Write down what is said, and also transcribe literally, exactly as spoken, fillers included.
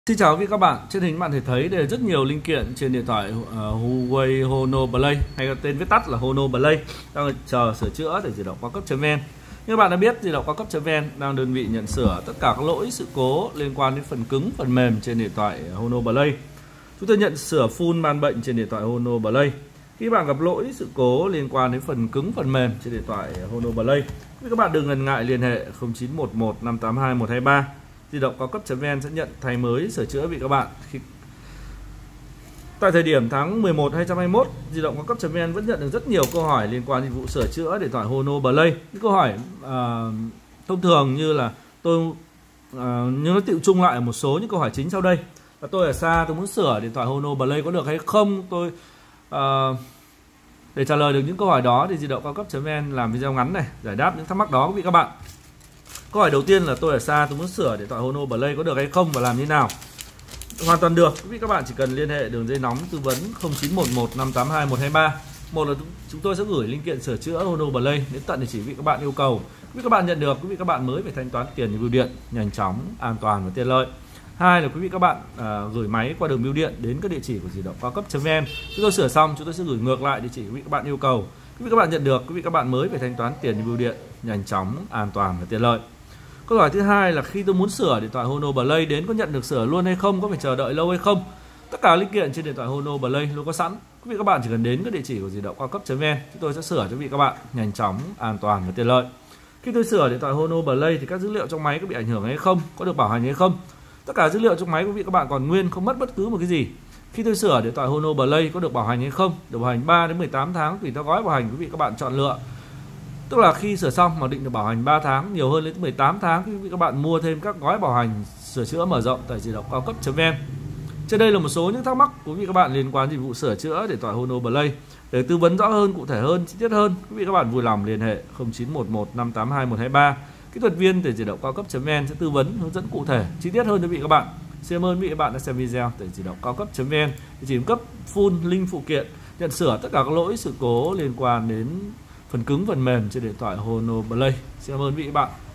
Xin chào quý vị các bạn. Trên hình bạn thể thấy đây là rất nhiều linh kiện trên điện thoại uh, Huawei Honor Play, hay là tên viết tắt là Honor Play, đang chờ sửa chữa để di động cao cấp.vn. Như bạn đã biết, di động cao cấp.vn đang đơn vị nhận sửa tất cả các lỗi sự cố liên quan đến phần cứng, phần mềm trên điện thoại Honor Play. Chúng tôi nhận sửa full man bệnh trên điện thoại Honor Play. Khi bạn gặp lỗi sự cố liên quan đến phần cứng, phần mềm trên điện thoại Honor Play, các bạn đừng ngần ngại liên hệ không chín một một năm tám hai một hai ba. Di động cao cấp.vn sẽ nhận thay mới sửa chữa vị các bạn. Khi... Tại thời điểm tháng mười một hai trăm hai mươi mốt, di động cao cấp.vn vẫn nhận được rất nhiều câu hỏi liên quan đến vụ sửa chữa điện thoại Honor Play. Những câu hỏi uh, thông thường như là tôi uh, nhưng nó tự chung lại một số những câu hỏi chính sau đây. Là tôi ở xa, tôi muốn sửa điện thoại Honor Play có được hay không? Tôi uh, để trả lời được những câu hỏi đó thì di động cao cấp.vn làm video ngắn này giải đáp những thắc mắc đó quý vị các bạn. Câu hỏi đầu tiên là tôi ở xa, tôi muốn sửa điện thoại Honor Play có được hay không và làm như nào? Hoàn toàn được. Quý vị các bạn chỉ cần liên hệ đường dây nóng tư vấn không chín một một năm tám hai một hai ba. Một là chúng tôi sẽ gửi linh kiện sửa chữa Honor Play đến tận địa chỉ quý vị các bạn yêu cầu. Quý vị các bạn nhận được, quý vị các bạn mới phải thanh toán tiền như bưu điện, nhanh chóng, an toàn và tiện lợi. Hai là quý vị các bạn à, gửi máy qua đường bưu điện đến các địa chỉ của di động cao cấp.vn. Chúng tôi sửa xong, chúng tôi sẽ gửi ngược lại địa chỉ quý vị các bạn yêu cầu. Quý vị các bạn nhận được, quý vị các bạn mới phải thanh toán tiền như bưu điện, nhanh chóng, an toàn và tiện lợi. Câu hỏi thứ hai là khi tôi muốn sửa điện thoại Honor Play đến có nhận được sửa luôn hay không, có phải chờ đợi lâu hay không? Tất cả linh kiện trên điện thoại Honor Play luôn có sẵn. Quý vị các bạn chỉ cần đến các địa chỉ của di động cao cấp.vn, chúng tôi sẽ sửa cho quý vị các bạn nhanh chóng, an toàn và tiện lợi. Khi tôi sửa điện thoại Honor Play thì các dữ liệu trong máy có bị ảnh hưởng hay không, có được bảo hành hay không? Tất cả dữ liệu trong máy của quý vị các bạn còn nguyên, không mất bất cứ một cái gì. Khi tôi sửa điện thoại Honor Play có được bảo hành hay không? Được bảo hành ba đến mười tám tháng tùy theo gói bảo hành quý vị các bạn chọn lựa. Tức là khi sửa xong mà định được bảo hành ba tháng, nhiều hơn đến mười tám tháng, quý vị các bạn mua thêm các gói bảo hành sửa chữa mở rộng tại di động cao cấp.vn. Trên đây là một số những thắc mắc của quý vị các bạn liên quan dịch vụ sửa chữa điện thoại Honor Play. Để tư vấn rõ hơn, cụ thể hơn, chi tiết hơn, quý vị các bạn vui lòng liên hệ không chín một một năm tám hai một hai ba. Kỹ thuật viên tại di động cao cấp.vn sẽ tư vấn hướng dẫn cụ thể, chi tiết hơn cho quý vị các bạn. Xin cảm ơn quý vị các bạn đã xem video tại di động cao cấp.vn. Địa chỉ cung cấp full link phụ kiện nhận sửa tất cả các lỗi sự cố liên quan đến phần cứng, phần mềm trên điện thoại Honor Play. Xin cảm ơn quý vị và các bạn.